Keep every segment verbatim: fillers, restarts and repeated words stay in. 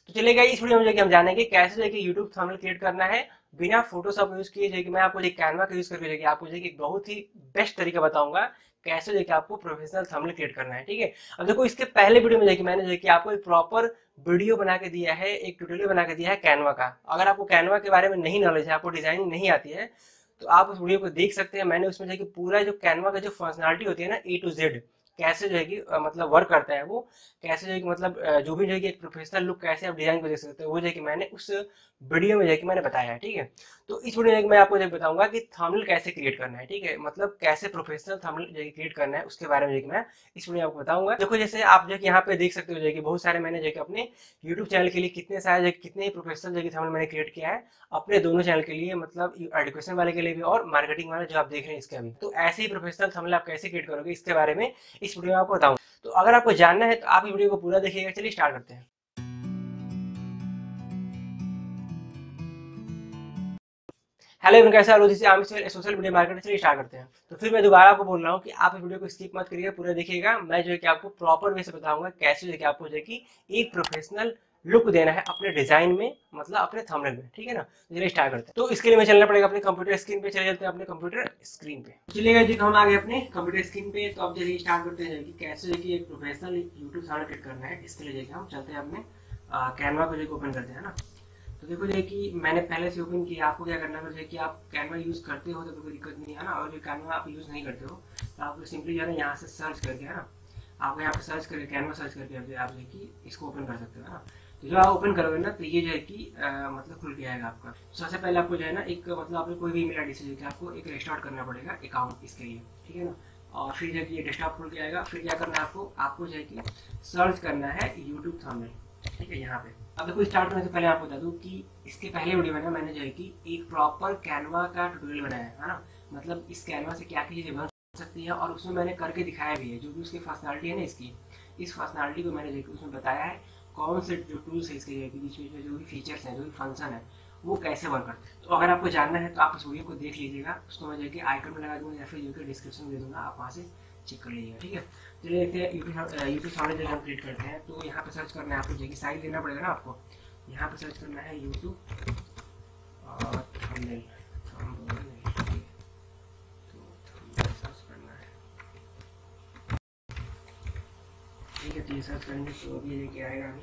तो चलेगा इस वीडियो में जो कि हम जानेंगे कैसे जो है कि यूट्यूब थंबनेल क्रिएट करना है बिना फोटोशॉप यूज किए। जो कि मैं आपको जो कैनवा का यूज करके जो कि आपको जो कि बहुत ही बेस्ट तरीका बताऊंगा कैसे जो कि आपको प्रोफेशनल थंबनेल क्रिएट करना है। ठीक है, अब देखो इसके पहले वीडियो में जो कि मैंने जो कि आपको एक प्रॉपर वीडियो बना के दिया है, एक ट्यूटोरियल बना के दिया है कैनवा का। अगर आपको कैनवा के बारे में नहीं नॉलेज है, आपको डिजाइनिंग नहीं आती है, तो आप उस वीडियो को देख सकते हैं। मैंने उसमें जो कि पूरा जो कैनवा का जो फंक्शनलिटी होती है ना, ए टू जेड कैसे जो है कि अ, मतलब वर्क करता है वो, कैसे जो है कि मतलब अ, जो भी जो है कि एक प्रोफेशनल लुक कैसे आप डिजाइन को देख सकते हो, वो जो है कि मैंने उस वीडियो में जो है कि मैंने बताया है। ठीक है, तो इस वीडियो में मैं आपको जो है बताऊंगा कि थंबनेल कैसे क्रिएट करना है। ठीक है, मतलब कैसे प्रोफेशनल थंबनेल जो है क्रिएट करना है उसके बारे में जो है कि मैं इस वीडियो में आपको बताऊंगा। देखो जैसे आप जो है कि यहाँ पे देख सकते हो जो है कि बहुत सारे मैंने जो है कि अपने यूट्यूब चैनल के लिए कितने सारे जो है कि कितने ही प्रोफेशनल जो है कि थंबनेल मैंने क्रिएट किया है अपने दोनों चैनल के लिए, मतलब एजुकेशन वाले के लिए भी और मार्केटिंग वाले जो आप देख रहे हैं इसके भी। तो ऐसे ही प्रोफेशनल थंबनेल आप कैसे क्रिएट करोगे इसके बारे में इस वीडियो में आपको बताऊंगा। तो अगर आपको जानना है तो आप ये वीडियो को पूरा देखिएगा। चलिए स्टार्ट करते हैं। हेलो एवरीवन, कैसे हाल हो? जैसे हम सोशल मीडिया मार्केटर, चलिए स्टार्ट करते हैं। तो फिर मैं दोबारा आपको बोल रहा हूँ कि आप इस वीडियो को स्किप मत करिएगा, पूरा देखिएगा। मैं जो है कि आपको प्रॉपर वे से बताऊंगा कैसे जो है कि आपको जो है कि एक प्रोफेशनल लुक देना है अपने डिजाइन में, मतलब अपने थंबनेल में। ठीक है ना, तो चलिए स्टार्ट करते हैं। तो इसके लिए मैं चलना पड़ेगा अपने कंप्यूटर स्क्रीन पे। चले जाते हैं अपने कंप्यूटर स्क्रीन पे। चलिएगा जी, हम आ गए अपने कंप्यूटर स्क्रीन पे। तो अब चलिए स्टार्ट करते हैं कि कैसे जो है कि एक प्रोफेशनल यूट्यूब थंबनेल क्रिएट करना है। इसके लिए जो है कि हम चलते हैं अपने कैनवा को जो ओपन करते हैं ना। तो देखो जो है कि मैंने पहले से ओपन किया। आपको क्या करना है कि आप कैनवा यूज करते हो तो कोई दिक्कत नहीं है ना, और जो कैनवा आप यूज नहीं करते हो तो आपको सिंपली जो है ना यहाँ से सर्च करके है ना, आपको यहाँ पे सर्च करके कैनवा सर्च करके आप जो है कि इसको ओपन कर सकते हो ना। तो जो आप ओपन करोगे ना तो ये जो है कि मतलब खुल के आएगा आपका। सबसे पहले आपको जो है ना एक मतलब आपने कोई भी ईमेल आई डी से जो कि आपको एक रजिस्टार्ट करना पड़ेगा अकाउंट इसके लिए। ठीक है ना, और फिर जो है कि ये डेस्कटॉप खुल के आएगा। फिर क्या करना है आपको आपको जो है कि सर्च करना है यूट्यूब थंबनेल। ठीक है, यहाँ पे अब देखो स्टार्ट करने से पहले आपको बता दूं कि इसके पहले वीडियो में ना मैंने जो है कि एक प्रॉपर कैनवा का ट्यूटोरियल बनाया है ना, मतलब इस कैनवा से क्या क्या चीजें बन सकती है, और उसमें मैंने करके दिखाया भी है। जो भी उसकी फंक्शनलिटी है ना, इसकी इस फंक्शनलिटी को मैंने जो उसमें बताया है कौन से जो टूल्स है इसके बीच में, जो भी फीचर्स हैं, जो भी फंक्शन है वो कैसे वर्क करते हैं। तो अगर आपको जानना है तो आप इस वीडियो को देख लीजिएगा। उसको मैं जो कि आइकन में लगा दूंगा या फिर जो कि डिस्क्रिप्शन दे दूंगा, आप वहाँ से चेक कर लीजिएगा। ठीक है, चलिए देखते हैं यूट्यूब यूट्यूब थंबनेल जो हम क्रिएट करते हैं। तो यहाँ पे सर्च करना है आपको, जो कि साइज लेना पड़ेगा ना आपको। यहाँ पे सर्च करना है यूट्यूब और थंबनेल। तो थंबनेल सर्च करना है। ठीक है, तो ये सर्च करेंगे तो अभी ये क्या आएगा।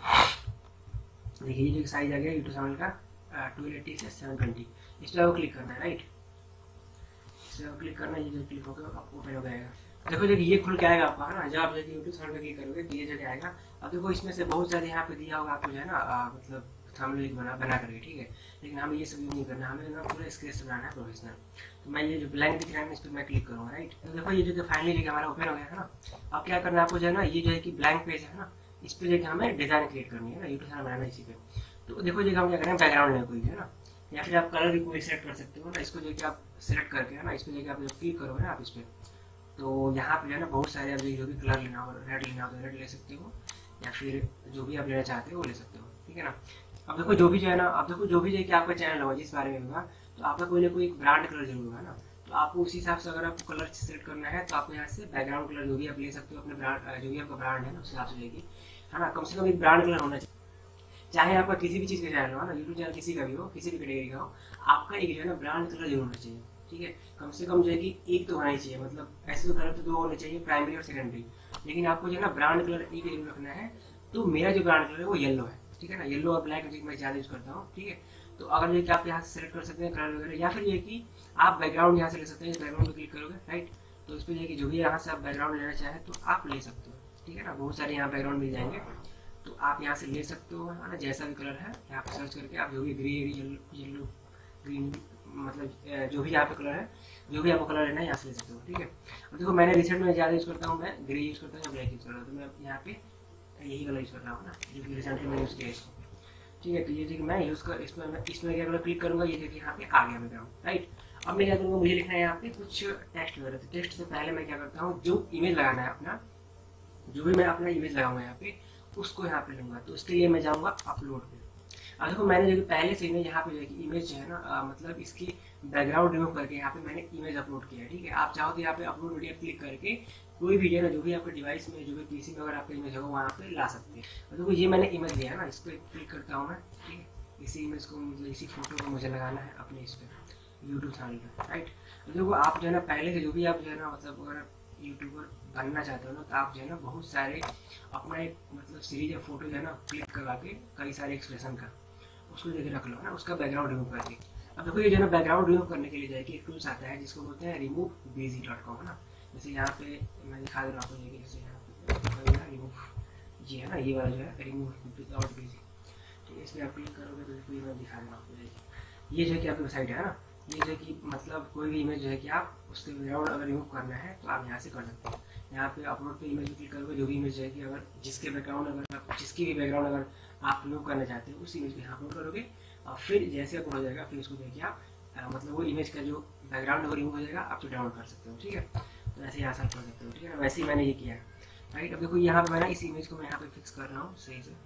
अभी देखिए ये जो साइज आ गया यूट्यूब थंबनेल का ट्वेल्व एट्टी से सेवन ट्वेंटी। इस पर आपको क्लिक करना है। राइट, इस पर क्लिक करना है। ये जो क्लिक होगा आपको ओपन हो जाएगा। देखो देखिए ये खुल के आएगा आपका है ना। जब आप देखिए यूट्यूब थंबनेल पे क्लिक करोगे तो ये जगह आएगा। अब देखो इसमें से बहुत सारे यहाँ पे दिया होगा आपको जो है ना आ, मतलब थंबनेल बना बना करके। ठीक है, लेकिन हमें ये सब यूज नहीं करना, हमें ना पूरा स्केच बनाना है प्रोफेशनल। तो मैं ये जो ब्लैंक दिख रहा है इस पर मैं क्लिक करूँगा। राइट, तो देखो ये जो फाइनली जगह हमारा ओपन हो गया है ना। अब क्या करना है आपको जो है ना, ये जो है कि ब्लैंक पेज है ना, इस पर जगह हमें डिजाइन क्रिएट करनी है ना, यूट्यूब थंबनेल बनाना इसी पे। तो देखो जगह हम क्या करें, बैकग्राउंड लें कोई है ना, या फिर आप कलर भी कोई सेलेक्ट कर सकते हो ना। इसको जो कि आप सेलेक्ट करके है ना, इस पर जगह आप जब क्लिक करोगे ना आप इस पर, तो यहाँ पे जो है ना बहुत सारे आप जो भी कलर लेना हो, रेड लेना हो तो रेड ले सकते हो, या फिर जो भी आप लेना चाहते हो वो ले सकते हो। ठीक है ना, अब देखो जो भी जो है ना, अब देखो जो भी जो है कि आपका चैनल होगा जिस बारे में होगा तो आपका कोई ना कोई एक ब्रांड कलर जरूर होगा ना। तो आपको उसी हिसाब से अगर आपको कलर सेलेक्ट करना है तो आपको यहाँ से बैकग्राउंड कलर जो भी आप ले सकते हो अपने ब्रांड, जो भी आपका ब्रांड है ना उस हिसाब से लेगी है ना। कम से कम एक ब्रांड कलर होना चाहिए, चाहे आपका किसी भी चीज़ का चैनल हो ना, यूट्यूब चैनल किसी का भी हो, किसी भी कैटेगरी का हो, आपका एक जो है ना ब्रांड कलर जरूर होना चाहिए। ठीक है, कम से कम जो है कि एक तो होना ही चाहिए, मतलब ऐसे तो कलर तो दो होने चाहिए, प्राइमरी और सेकेंडरी, लेकिन आपको जो है ना ब्रांड कलर एक जरूर रखना है। तो मेरा जो ब्रांड कलर है वो येलो है। ठीक है ना, येलो और ब्लैक मैं ज़्यादा यूज करता हूँ। ठीक है, तो अगर ये कि आप यहाँ से सेलेक्ट कर सकते हैं कलर वगैरह, या फिर ये कि आप बैकग्राउंड यहाँ से ले सकते हैं। बैकग्राउंड पर क्लिक करोगे राइट, तो इस पर जो कि जो भी यहाँ से आप बैकग्राउंड लेना चाहें तो आप ले सकते हो। ठीक है ना, बहुत सारे यहाँ बैकग्राउंड मिल जाएंगे, तो आप यहाँ से ले सकते हो है ना, जैसा भी कलर है यहाँ पे सर्च करके आप जो भी ग्रे येलो ग्रीन, मतलब जो भी यहाँ पे कलर है, जो भी आपको कलर लेना है यहाँ से ले सकते हो। ठीक है, अब देखो मैंने रिसेंट में ज़्यादा यूज़ करता हूँ, मैं ग्रे यूज़ करता हूँ या ब्लैक यूज़ करता हूँ, तो मैं यहाँ पे यही कलर यूज़ कर रहा हूँ ना, जो कि रिसेंटली मैंने यूज़ किया है इसको। ठीक है, तो ये देखिए मैं यूज़ कर इसमें मैं इसमें क्या कलर क्लिक करूँगा, ये देखिए यहाँ पे आ गया मेरा। राइट, अब मैं क्या करूँगा, मुझे लिखना है यहाँ पे कुछ टेक्स्ट वगैरह। तो टेक्स्ट से पहले मैं क्या करता हूँ, जो इमेज लगाना है अपना, जो भी मैं अपना इमेज लगाऊंगा यहाँ पे उसको यहाँ पे लूँगा। तो उसके लिए मैं जाऊँगा अपलोड पे। अब देखो मैंने जो पहले से ही यहाँ पे जो है इमेज जो है ना आ, मतलब इसकी बैकग्राउंड रिमूव करके यहाँ पे मैंने इमेज अपलोड किया है, ठीक है। आप चाहो तो यहाँ पे अपलोड वीडियो क्लिक करके कोई भी जो है जो भी आपके डिवाइस में जो भी पीसी में अगर आपका इमेज होगा वहाँ पे ला सकते हैं। देखो ये मैंने इमेज लिया है ना, इस पर क्लिक करता हूँ मैं, ठीक है। इसी इमेज को मतलब इसी फोटो को मुझे लगाना है अपने इस पर यूट्यूब चैनल पर, राइट। देखो आप जो है ना पहले से जो भी आप जो है ना मतलब अगर यूट्यूबर बनना चाहते हो ना तो आप जो है ना बहुत सारे अपना एक मतलब सीरीज या फोटो जो है ना क्लिक करवा के कई सारे एक्सप्रेशन का उसको देखे रख लो ना, उसका बैकग्राउंड रिमूव करके। अब देखो ये जो है ना बैकग्राउंड रिमूव करने के लिए जाएगी एक टूल्स आता है जिसको बोलते हैं रिमूव बेजी डॉट कॉम, है ना। जैसे यहाँ पे मैं दिखा दे रहा हूँ आपको, जैसे यहाँ पे रिमूव ये है ना, ये वाला जो है रिमूव डॉट बेजी, ठीक है। इस पर आप क्लिक करोगे तो देखो ये मैं दिखा दे रहा हूँ आपको, ये जो है कि आपकी वेबसाइट है ना, ये जो है कि मतलब कोई भी इमेज जो है कि आप उसके बैकग्राउंड अगर रिमूव करना है तो आप यहाँ से कर सकते हैं। यहाँ पे अपलोड पे इमेज क्लिक करोगे, जो भी इमेज है कि अगर जिसके बैकग्राउंड अगर आप जिसकी भी बैकग्राउंड अगर आप रिमूव करना चाहते हो उस इमेज को यहाँ अपलोड करोगे और फिर जैसे अपलोड हो जाएगा फिर उसको देखिए आप आ, मतलब वो इमेज का जो बैकग्राउंड है वो रिमूव हो जाएगा, आप तो डाउनलोड कर सकते हो, ठीक है। तो ऐसे ही आसान कर सकते हो, ठीक है। वैसे ही मैंने ये किया है, राइट। अब देखो यहाँ पे मैं ना इस इमेज को मैं यहाँ पे फिक्स कर रहा हूँ सही से।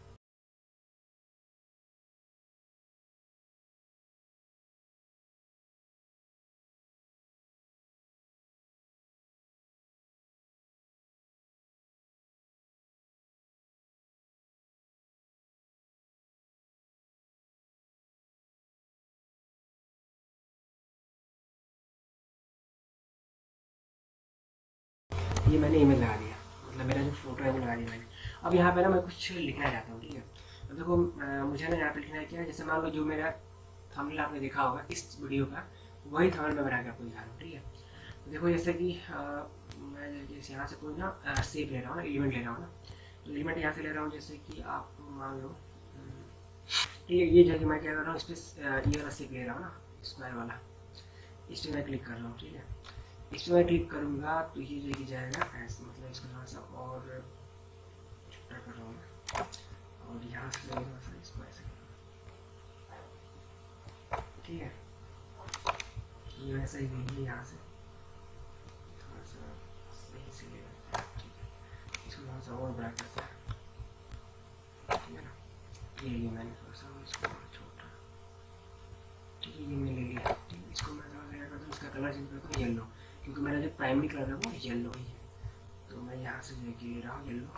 ये मैंने इमेज लगा दिया, मतलब मेरा जो फोटो है वो लगा दिया मैंने। अब यहाँ पे ना मैं कुछ लिखना चाहता हूँ, ठीक है। अब देखो मुझे ना यहाँ पे लिखना है क्या, जैसे मान लो जो मेरा थंबनेल आपने देखा होगा इस वीडियो का वही थंबनेल मैं बना के आपको दिखा रहा हूँ, ठीक है। तो देखो जैसे कि आ, मैं जैसे यहाँ से कोई ना शेप ले रहा हूँ ना, एलिमेंट ले रहा हूँ ना, तो एलिमेंट यहाँ से ले रहा हूँ जैसे कि आप मान लो, ठीक है। ये जो कि मैं क्या कर रहा हूँ इस पर ये वाला शेप ले रहा हूँ ना, स्क्वायर वाला, इस पर मैं क्लिक कर रहा हूँ, ठीक है। इस पर मैं क्लिक करूँगा तो ये जो कि जाएगा ऐसे, मतलब इसको थोड़ा सा और छोटा कर रहा हूँ मैं, और यहाँ से थोड़ा सा इसको ऐसे, ठीक है। ये वैसा ही देखिए, यहाँ से थोड़ा सा सही से ले लेते हैं, ठीक है। इसको थोड़ा सा और बड़ा करते हैं, ठीक है ना। ये लिए मैंने थोड़ा सा इसको और छोटा, ठीक है। ये मैं ले लिया, ठीक है। इसको मैं थोड़ा सा करता हूँ, इसका कलर चेंज करता हूँ येलो, क्योंकि मेरा जो प्राइमरी कलर है वो येलो ही है, तो मैं यहाँ से जो ले रहा हूँ येलो।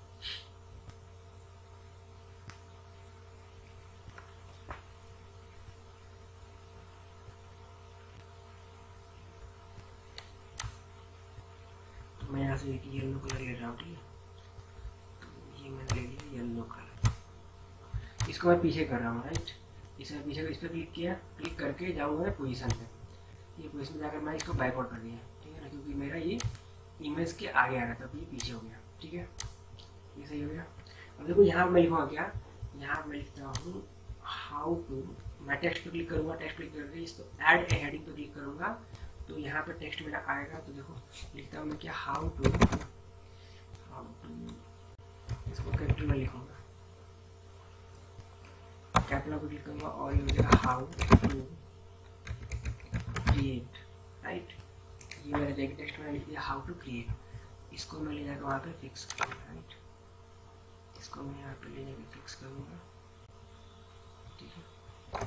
तो मैं यहाँ से येलो कलर ले रहा हूँ, ठीक है। तो ये मैंने ले लिया येलो कलर, इसको मैं पीछे कर रहा हूँ, राइट। इसमें पीछे इस पर क्लिक किया, क्लिक करके जाऊँगा पोजीशन पे, ये पोजीशन में जाकर मैं इसको बैकआउट कर दिया, ठीक है ना, क्योंकि मेरा ये इमेज के आगे आ रहा था तो ये पीछे हो गया, ठीक है। ये सही हो गया। अब देखो यहाँ मैं लिखूँगा क्या, यहाँ मैं लिखता हूँ हाउ टू, मैं टेक्स्ट पे क्लिक करूँगा, टेक्स्ट क्लिक करके इसको ऐड ए हेडिंग पे क्लिक करूँगा तो यहाँ पे टेक्स्ट मेरा आएगा। तो देखो लिखता हूँ मैं क्या, हाउ टू, हाउ टू, इसको कैपिटल में लिखूँगा, कैपिटल पे क्लिक करूँगा और ये हो जाएगा हाउ टू क्रिएट, राइट। ये मैंने देखिए टेक्स्ट में लिख दिया हाउ टू क्रिएट, इसको मैं ले जाकर वहाँ पे फिक्स करूँगा, राइट। इसको मैं यहाँ पे ले जाकर फिक्स करूँगा, ठीक है।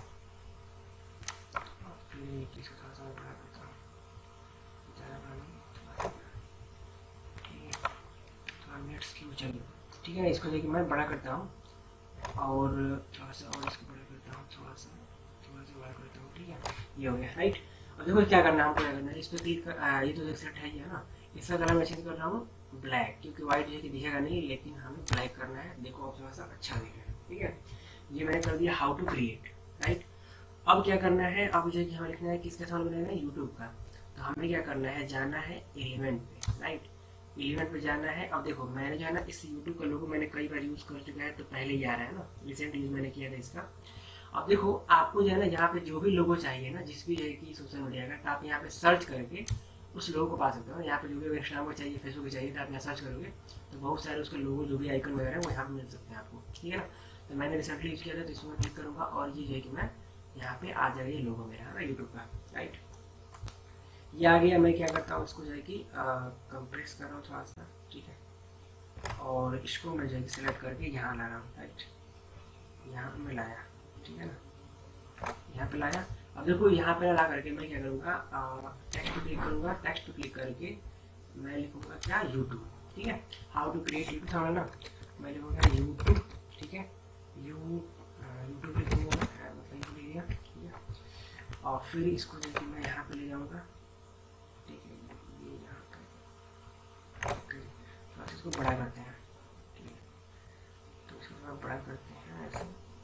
और फिर एक इसको थोड़ा सा बड़ा करता हूँ, ज़्यादा बड़ा नहीं, थोड़ा सा, ठीक है। थोड़ा नेट स्लो चलिए, ठीक है। इसको देखिए मैं बड़ा करता हूँ और थोड़ा सा और इसको बड़ा करता हूँ, थोड़ा सा थोड़ा सा बड़ा करता हूँ, ठीक है। ये हो गया, राइट। और देखो क्या करना है, हमको क्या करना है, इस पर क्लिक कर, आ, ये तो एक सेट है, ये है ना। इसका कलर मैं चेंज कर रहा हूँ ब्लैक, क्योंकि व्हाइट जो है कि दिखेगा नहीं, लेकिन हमें ब्लैक करना है, देखो आप थोड़ा सा अच्छा दिखेगा, ठीक है। ये मैंने कर दिया हाउ टू क्रिएट, राइट। अब क्या करना है, अब जो है कि हमें लिखना है किसका सवाल बनाना है, यूट्यूब का। तो हमें क्या करना है, जाना है एलिमेंट पे, राइट। एलिमेंट पे जाना है। अब देखो मैंने जो है ना इस यूट्यूब का लोगो मैंने कई बार यूज़ कर चुका है, तो पहले ही आ रहा है ना, रिसेंटली मैंने किया था इसका। अब देखो आपको जो है ना यहाँ पे जो भी लोगो चाहिए ना, जिस भी है कि सोशल मीडिया का, तो आप यहाँ पे सर्च करके उस लोगो को पा सकते हो। यहाँ पे जो भी इंस्टाग्राम को चाहिए, फेसबुक को चाहिए, तो आप यहाँ सर्च करोगे तो बहुत सारे उसके लोगो जो भी आइकन वगैरह वो यहाँ पे मिल सकते हैं आपको, ठीक है ना। तो मैंने रिसेंटली यूज़ किया था, तो इसमें क्लिक करूँगा और ये जो है कि मैं यहाँ पे आ जाएगा ये लोगो मेरा, है ना, यूट्यूब का, राइट। ये आ गया। मैं क्या करता हूँ, इसको जो है कि कंप्रेस कर रहा हूँ थोड़ा सा, ठीक है। और इसको मैं जो है कि सिलेक्ट करके यहाँ ला रहा हूँ, राइट। यहाँ पे मैं लाया, ठीक है ना, यहाँ पे लाया। अब देखो यहाँ पे ला करके मैं क्या करूँगा, टेक्स्ट पे क्लिक करूँगा, टेक्स्ट पे क्लिक करके मैं लिखूँगा क्या, यूट्यूब। ठीक है, हाउ टू क्रिएट यूट्यूब था ना, मैं लिखूँगा यूट्यूब। ठीक है, यू यूट्यूब लिखूँगा मैं, मतलब लिख लिया। ठीक है, और फिर इसको देखिए मैं यहाँ पे ले जाऊँगा। ठीक है, ये यहाँ पे ओके, तो इसको बड़ा करते हैं। ठीक है, तो इसको थोड़ा बड़ा करते हैं ऐसे।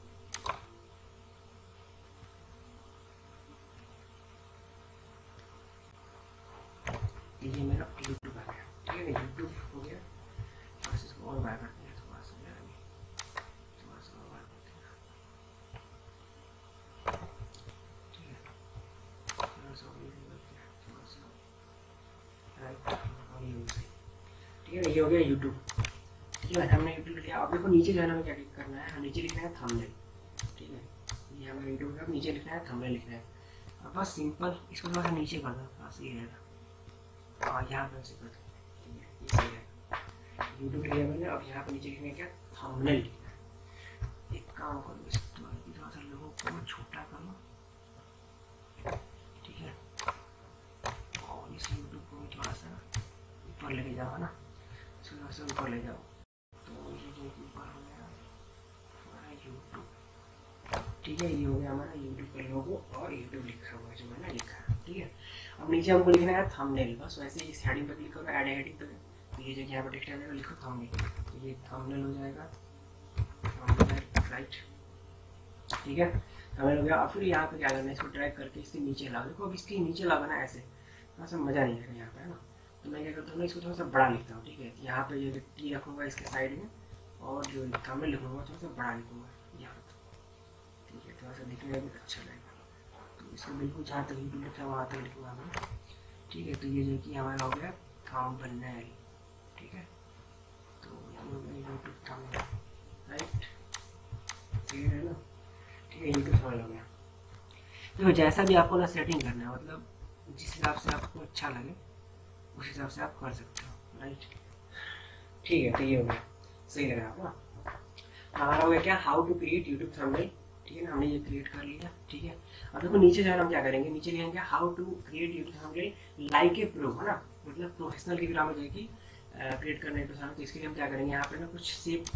ये मेरा यूट्यूब आ गया। ठीक है ना, यूट्यूब हो गया। बस इसको और बड़ा करते हैं, थोड़ा सा थोड़ा सा और बड़ा करते हैं। ठीक है, थोड़ा सा थोड़ा सा राइट, और ये सही। ठीक है ना, ये हो गया यूट्यूब। ठीक है, हमने यूट्यूब लिया। अब देखो नीचे जाना में क्या करना है, नीचे लिखना है थंबनेल। ठीक है, ये हमारा यूट्यूब का नीचे लिखना है थंबनेल लिखना है। अब बस सिंपल इसको थोड़ा सा नीचे कर दो, बस ये रहेगा। हाँ, यहाँ पे ऐसे कर दो। ठीक है, ये सही है। यूट्यूब लिया मैंने, अब यहाँ पे नीचे लिखना है क्या, थंबनेल लिखना है। एक काम करो, इस थोड़ा सा लोगों को छोटा करो। ठीक है, और इस यूट्यूब को भी थोड़ा सा ऊपर लेके जाओ ना, इसको थोड़ा सा ऊपर ले जाओ। तो ये जो ऊपर हो गया हमारा यूट्यूब। ठीक है, ये हो गया हमारा यूट्यूब का लोगो और यूट्यूब लिखा हुआ है जो मैंने लिखा है। ठीक है, अब नीचे हमको लिखना है थंबनेल। बस वैसे ही इस हेडिंग पर क्लिक करो, ऐड हेडिंग पे, तो ये जगह यहाँ पर टेक्स्ट आ जाएगा, लिखो थंबनेल। तो ये थंबनेल हो जाएगा, थंबनेल राइट। ठीक है, थंबनेल हो गया। और फिर यहाँ पे क्या करना है, इसको ड्रैग करके इसके नीचे लाओ। देखो अब इसके नीचे लगाना है ऐसे, थोड़ा सा मज़ा नहीं आएगा यहाँ पे, है ना। तो मैं क्या करता हूँ ना, इसको थोड़ा सा बड़ा लिखता हूँ। ठीक है, यहाँ पे जो टी रखूँगा इसके साइड में, और जो थंबनेल लिखूँगा थोड़ा सा बड़ा लिखूँगा यहाँ पे। ठीक है, थोड़ा सा दिखने में भी अच्छा लगेगा। तो इसको बिल्कुल जहाँ तक यूट्यूब लिखा है वहाँ तक लिखूँगा मैं। ठीक है, तो ये जो कि हमारा हो गया थंबनेल। ठीक है, तो ये हो गया यूट्यूब थंबनेल राइट, क्लियर है ना। ठीक है, यूट्यूब थंबनेल हो गया। देखो जैसा भी आपको ना सेटिंग करना है, मतलब जिस हिसाब से आपको अच्छा लगे उस हिसाब से आप कर सकते हो राइट। ठीक है, तो ये हो गया, सही लग रहा है आपको। हमारा हो गया क्या, how to create YouTube thumbnail. ठीक है ना, हमने ये क्रिएट कर लिया। ठीक है, अब देखो नीचे जो है हम क्या करेंगे, नीचे लिखेंगे how to create YouTube thumbnail like a pro, है ना, मतलब प्रोफेशनल की ग्रामर जाएगी क्रिएट करने के साथ। तो इसके लिए हम क्या करेंगे, यहाँ पे ना कुछ सेव,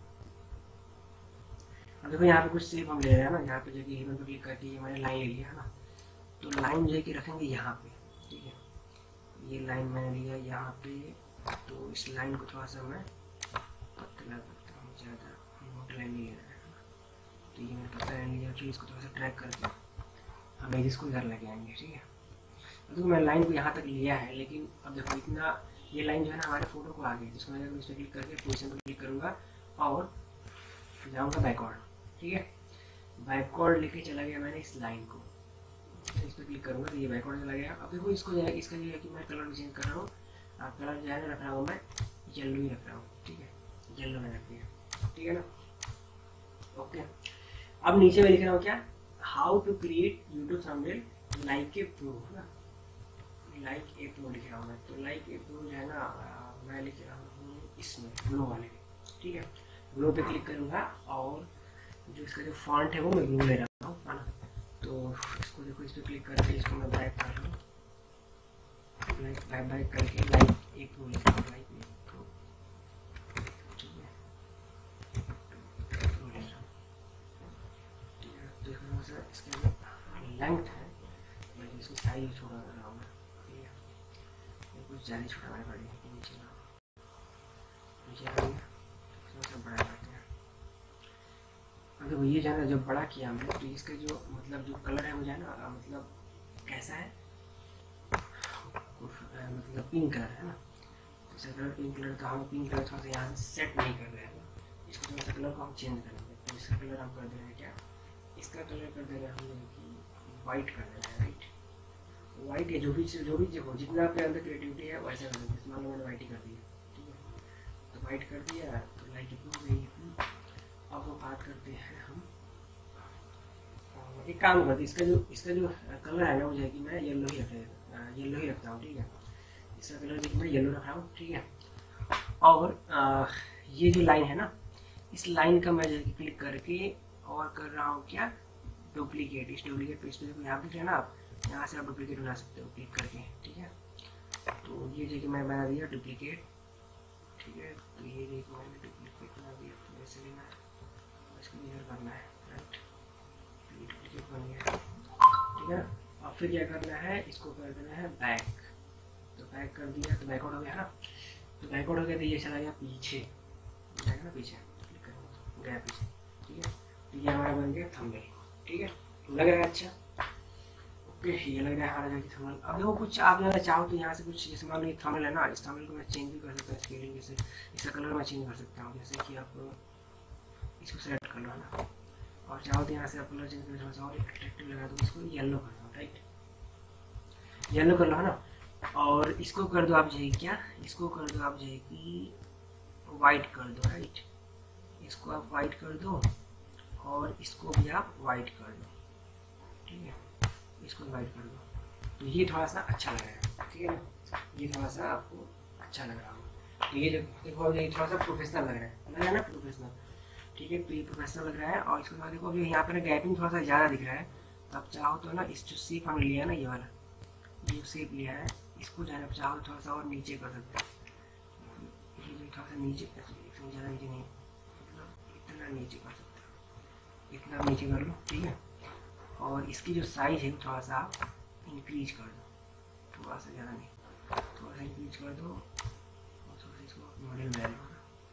अब देखो यहाँ पे कुछ सेव हम ले रहे हैं ना, यहाँ पे जो कि इवन पे क्लिक करके ये मैंने लाइन ले लिया है ना, तो लाइन जो है कि रखेंगे यहाँ पे। ठीक है, ये लाइन मैंने लिया यहाँ पे, तो इस लाइन को थोड़ा सा मैं पतला करता हूँ, ज़्यादा मोटा लाइन नहीं लेना है। तो ये मैंने पतला लाइन लिया, फिर इसको थोड़ा सा ट्रैक करके हम इसको इधर लेके आएंगे। ठीक है, तो मैं लाइन को यहाँ तक लिया है, लेकिन अब देखो इतना ये लाइन जो है ना हमारे फोटो को आ गई, जिसको मैं इस पर क्लिक करके पोजिशन पर क्लिक करूँगा और जाऊँगा बैकवर्ड। ठीक है, बैकवर्ड लेके चला गया मैंने इस लाइन को, इस पर क्लिक करूँगा तो ये बैकवर्ड चला गया। अब देखो इसको जो है, इसका जो है कि मैं कलर चेंज कर रहा हूँ, आप कलर जो है ना रख रहा हूँ मैं येलो ही रख रहा हूँ। ठीक है, येलो में रख दिया। ठीक है ना, ओके। अब नीचे में लिख रहा हूँ क्या, how to create YouTube thumbnail like a pro, है ना, लाइक ए प्रो लिख रहा हूँ मैं। तो लाइक ए प्रो जो है ना मैं लिख रहा हूँ इसमें ग्लो वाले। ठीक है, ग्लो पे क्लिक करूँगा और जो इसका जो फॉन्ट है वो मैं ग्लो ले रहा हूँ, है ना। तो इसको देखो, इस पर क्लिक करके इसको मैं बैक कर रहा हूँ, लाइक बैक बैक करके लाइक ए प्रो लिख रहा हूँ, लाइक ए प्रो। ठीक है, प्रो ले रहा हूँ। ठीक है, देखो सर इसका जो लेंथ है, लेकिन इसको साइज छोटा कर रहा हूँ मैं। ठीक है, ये कुछ ज़्यादा छोटा मैंने कर दिया, नीचे ना नीचे आ गया, थोड़ा सा बड़ा करते हैं। मतलब ये जो है ना, जब बड़ा किया हमने, तो इसका जो मतलब जो कलर है वो जो है ना, मतलब कैसा है, मतलब पिंक कलर है ना। तो इसका कलर पिंक कलर, तो हम पिंक कलर थोड़ा सा यहाँ से सेट नहीं कर रहे हैं, इसको थोड़ा सा कलर को हम चेंज करेंगे। तो इसका कलर हम कर दे रहे हैं क्या, इसका कलर कर दे रहे हैं हम लोग कि वाइट कर दे रहे हैं राइट। वाइट है, जो भी जो भी देखो जितना आपके अंदर क्रिएटिविटी है वैसा कर दीजिए। मान लो मैंने वाइट ही कर दिया। ठीक है, तो वाइट कर दिया तो लाइट इतनी हो गई। अब वो बात करते हैं हम, एक काम करते, इसका जो इसका जो कलर है ना वो है कि मैं येलो ही रख येलो ही रखता हूँ। ठीक है, इसका कलर देखिए मैं येलो रख रहा हूँ। ठीक है, और आ, ये जो लाइन है ना, इस लाइन का मैं जो क्लिक करके और कर रहा हूँ क्या, डुप्लीकेट। इस डुप्लीकेट पेज पे देखो यहाँ दिख रहा है ना, आप यहाँ से आप डुप्लीकेट बना सकते हो क्लिक करके, ठीक है। तो ये देखिए मैं बना दिया डुप्लीकेट, ठीक है। तो ये देखो मैंने डुप्लीकेट बना दिया, तो ऐसे लेना है, इसको इधर करना है, राइट। ये डुप्लीकेट बन गया, ठीक है। और फिर क्या करना है, इसको कर देना है बैक। तो बैक कर दिया तो बैकआउट हो गया ना, तो बैकआउट हो गया तो ये चला गया पीछे, जाएगा ना पीछे, क्लिक करेंगे गया पीछे, ठीक है। तो ये हमारा बन गया थंबनेल, ठीक है। लग रहा है अच्छा, ओके। ये लग रहा है हमारा जो थंबनेल। अब देखो कुछ आप जो है चाहो तो यहाँ से कुछ, जैसे मान लो ये थंबनेल है ना, इस थंबनेल को मैं चेंज भी कर सकता हूँ, स्केलिंग जैसे इसका कलर मैं चेंज कर सकता हूँ, जैसे कि आप इसको सेलेक्ट कर लो है ना, और चाहो तो यहाँ से आप कलर चेंज कर थोड़ा सा और अट्रैक्टिव लगा दो, इसको येलो कर दो, राइट, येलो कर लो है ना। और इसको कर दो आप जो है क्या, इसको कर दो आप जो है कि वाइट कर दो, राइट। इसको आप वाइट कर दो और इसको भी आप वाइट कर दो, ठीक है। इसको वाइट कर दो तो ये थोड़ा सा अच्छा लग रहा है, ठीक है ना, ये थोड़ा सा आपको अच्छा लग रहा होगा। तो ये जो देखो ये थोड़ा सा प्रोफेशनल लग रहा है, लग रहा है ना प्रोफेशनल, ठीक है। तो ये प्रोफेशनल लग रहा है। और इसके बाद देखो अभी यहाँ पे ना गैपिंग थोड़ा सा ज़्यादा दिख रहा है, तो आप चाहो तो ना इस जो शेप हमने लिया है ना, ये वाला ये शेप लिया है, इसको जो है आप चाहो थोड़ा सा और नीचे कर सकते हैं, ये जो थोड़ा सा नीचे, ज़्यादा नीचे नहीं, मतलब इतना नीचे कर सकते हो, इतना नीचे कर लो, ठीक है। और इसकी जो साइज है थोड़ा सा आप इंक्रीज कर दो, थोड़ा सा ज़्यादा नहीं, थोड़ा सा इंक्रीज कर दो, और थोड़ा सा इसको मिडिल में लो,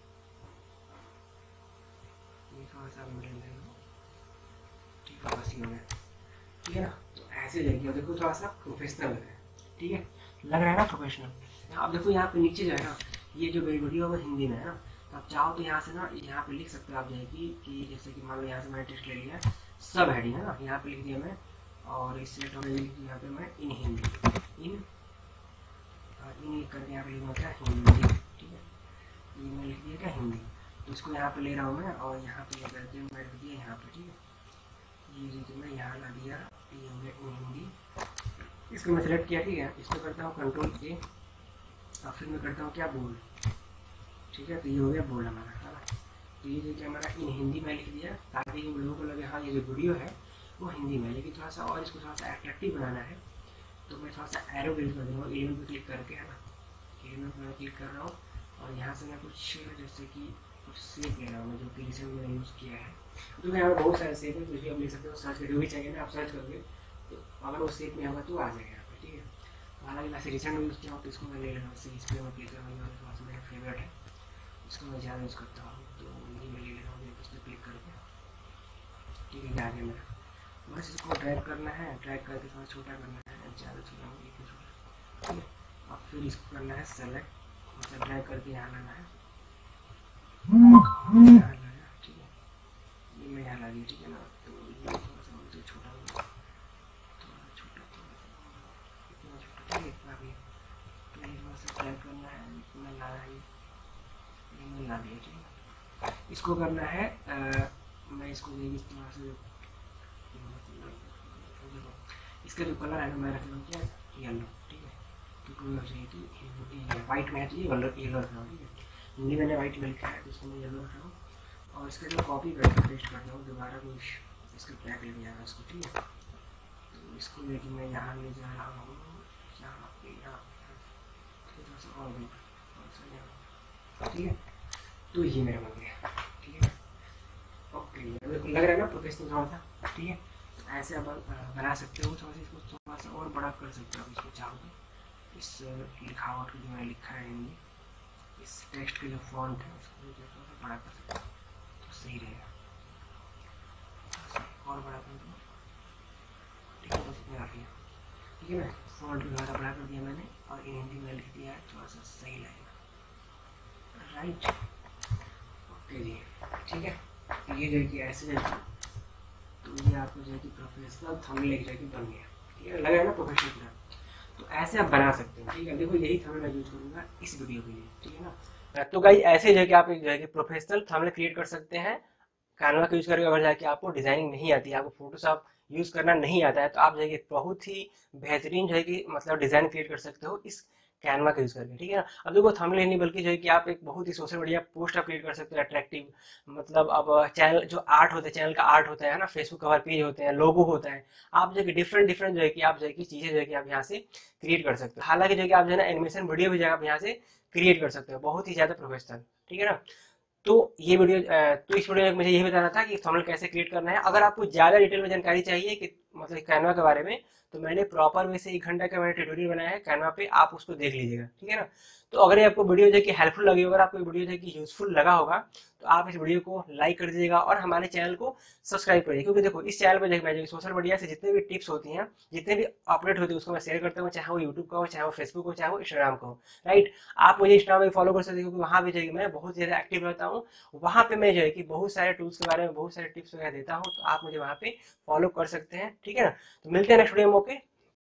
ये थोड़ा सा मिडिल में लो, ठीक है, बस ये हो गया, ठीक है ना। तो ऐसे देखिए, देखो थोड़ा सा प्रोफेशनल लग रहा है, ठीक है, लग रहा है ना प्रोफेशनल। अब देखो यहाँ पे नीचे जो है ना, ये जो मेरी वीडियो है वो हिंदी में है ना, तो आप चाहो तो यहाँ से ना यहाँ पे लिख सकते हो आप जो है कि, कि जैसे कि मान लो यहाँ से मैंने टेक्स्ट ले लिया, सब हेडिंग है ना, यहाँ पे लिख दिया मैं, और इस सेट में लिख दिया यहाँ पे मैं इन हिंदी, इन इन लिख करके यहाँ पे लिखूँगा क्या, हिंदी, ठीक है। ये मैं लिख दिया क्या, हिंदी। तो इसको यहाँ पे ले रहा हूँ मैं, और यहाँ पे लेकर के मैं लिख दिया यहाँ पे, ठीक है। ये देखिए मैं यहाँ ला दिया, ये हो गया इन हिंदी। इसको मैं सेलेक्ट किया, ठीक है। इसको करता हूँ कंट्रोल ए, और फिर मैं करता हूँ क्या, बोल्ड, ठीक है। तो ये हो गया बोल्ड हमारा, है ना। तो ये देखिए हमारा इन हिंदी में लिख दिया, ताकि उन लोगों को लगे हाँ ये जो वीडियो है वो हिंदी में, लेकिन थोड़ा सा और इसको थोड़ा सा अट्रैक्टिव बनाना है, तो मैं थोड़ा सा एरो यूज कर दूँगा, इलेवन पे क्लिक करके, है ना, इलेवन पे मैं क्लिक कर रहा हूँ। और यहाँ से मैं कुछ जैसे कि कुछ सेप ले रहा हूँ, जो कि रिसेंट मैंने यूज़ किया है, तो यहाँ पर बहुत सारे सेप है, कुछ भी आप ले सकते हो, सर्च करके भी चाहिए ना आप सर्च करोगे तो अगर वो सेप में होगा तो आ जाएगा यहाँ पर, ठीक है। हालांकि मैं रिसेंट यूज़ किया हूँ तो इसको मैं ले लेना, इस पर मैं क्लिक करूँगा, थोड़ा सा मेरा फेवरेट है, इसको मैं ज़्यादा यूज़ करता हूँ, तो ये मैं ले ले रहा हूँ, इस पर क्लिक करके, ठीक है, आ गया मेरा। बस इसको ड्रैग करना है, ड्रैग करके थोड़ा छोटा करना है, ज़्यादा छोटा हो एक छोटा, ठीक है। और फिर इसको करना है सेलेक्ट, मतलब ड्रैग करके यहाँ लाना है, यहाँ लाया, ठीक है। ये मैं यहाँ ला दिया, ठीक है ना। तो ये थोड़ा सा मुझे छोटा होगा, थोड़ा छोटा, थोड़ा सा इतना छोटा, ठीक है, इतना भी। तो ये थोड़ा सा ड्रैग करना है, इतना लाना है, ये मैं ला दिया, ठीक है। इसको करना है आ, मैं इसको देखिए इस तरह से, इसका जो कलर है ना मैं रख लूँ क्या, येलो, ठीक है। क्योंकि मुझे चाहिए कि वाइट में है तो ये येलो येलो रख रहा हूँ, ठीक है। हिंदी मैंने वाइट में लिखा है तो इसको मैं येलो रख रहा हूँ। और इसका जो कॉपी करके पेस्ट कर रहा हूँ, दोबारा कुछ इसका टैग ले जाएगा इसको, ठीक है। तो इसको लेके मैं यहाँ ले जा रहा हूँ, यहाँ पे यहाँ थोड़ा सा और भी, ठीक है। तो ये मेरा बन गया, ठीक है, ओके। लग रहा है ना प्रोफेशनल थोड़ा सा, ठीक है। तो ऐसे आप बना सकते हो, थोड़ा सा इसको थोड़ा सा और बड़ा कर सकते हो इसको चाहो तो, इस लिखावट को जो मैंने लिखा है हिंदी, इस टेक्स्ट के जो फॉन्ट है उसको जो थोड़ा सा बड़ा कर सकते हो तो सही रहेगा, और बड़ा कर दो, ठीक है, बस इतना रख लिया, ठीक है ना। फॉन्ट भी ज़्यादा बड़ा कर दिया मैंने, और इन हिंदी में लिख दिया है, थोड़ा सा सही लगेगा, राइट, ओके जी, ठीक है। तो ये जो कि ऐसे जैसे, तो ये आपको जो है कि प्रोफेशनल थंबनेल जो कि बन गया, ठीक है, लगा है ना प्रोफेशनल पूरा। तो ऐसे आप बना सकते हो, ठीक है। देखो यही थंबनेल मैं यूज करूंगा इस वीडियो के लिए, ठीक है ना। तो गाइस ऐसे जो है कि आप जो है कि प्रोफेशनल थंबनेल क्रिएट कर सकते हैं कैनवा का यूज करके। अगर जाके आपको डिजाइनिंग नहीं आती है, आपको फोटोशॉप यूज करना नहीं आता है, तो आप जो है कि बहुत ही बेहतरीन जो है कि मतलब डिजाइन क्रिएट कर सकते हो इस कैनवा का यूज करके, ठीक है ना। अब देखो थंबनेल नहीं बल्कि जो है कि आप एक बहुत ही सोशल मीडिया पोस्ट आप क्रिएट कर सकते हो अट्रैक्टिव, मतलब अब चैनल जो आर्ट होता है, चैनल का आर्ट होता है ना, फेसबुक कवर पेज होते हैं, लोगो होता है, आप जो है कि डिफरेंट डिफरेंट जो है कि आप जो है कि चीजें जो है कि आप यहाँ से क्रिएट कर सकते हो। हालांकि जो है कि आप जो है ना एनिमेशन वीडियो भी जो है आप यहाँ से क्रिएट कर सकते हो, बहुत ही ज्यादा प्रोफेशनल, ठीक है ना। तो ये वीडियो अ, तो इस वीडियो में मुझे यही बताना था कि थंबनेल कैसे क्रिएट करना है। अगर आपको ज़्यादा डिटेल में जानकारी चाहिए कि मतलब कैनवा के बारे में, तो मैंने प्रॉपर वे से एक घंटा का मैंने ट्यूटोरियल बनाया है कैनवा पे, आप उसको देख लीजिएगा, ठीक है ना। तो अगर ये आपको वीडियो जो है कि हेल्पफुल लगी, अगर आपको ये वीडियो जो है कि यूजफुल लगा होगा, तो आप इस वीडियो को लाइक कर दीजिएगा और हमारे चैनल को सब्सक्राइब करिए, क्योंकि देखो इस चैनल पर जो है सोशल मीडिया से जितने भी टिप्स होती हैं, जितने भी अपडेट होती है, उसको मैं शेयर करता हूँ, चाहे वो यूट्यूब का हो, चाहे वो फेसबुक हो, चाहे वो इंस्टाग्राम का हो, राइट। आप मुझे इंस्टाग्राम में फॉलो कर सकते हैं, क्योंकि वहाँ भी जो है मैं बहुत ज़्यादा एक्टिव रहता हूँ। वहाँ पे मैं जो है कि बहुत सारे टूल्स के बारे में बहुत सारे टिप्स वगैरह देता हूँ, तो आप मुझे वहाँ पे फॉलो कर सकते हैं, ठीक है ना। तो मिलते हैं नेक्स्ट वीडियो में, ओके।